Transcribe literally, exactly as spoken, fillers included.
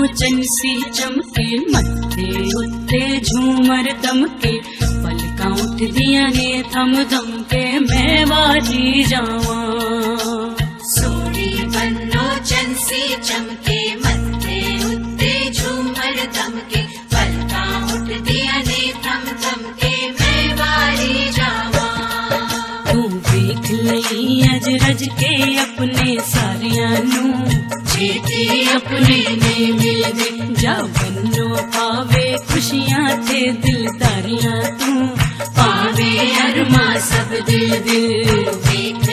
चंसी चमके, मत्थे उत्ते झूमर दमके, पलकां उठ दियां ने थम थम के मैं वाली जावां। सोनी बन्नो चंसी चमके, मत्थे उत्ते झूमर दमके, पलकां उठ दियां ने थम थम के मैं वाली जावां। तू देख लई अज रज के अपने सारियां नू, छेती अपने ने मिल दे जा बन्नो पावे खुशियां ते दिलदारियां तू, पावे अरमा सब दिल दिल। देख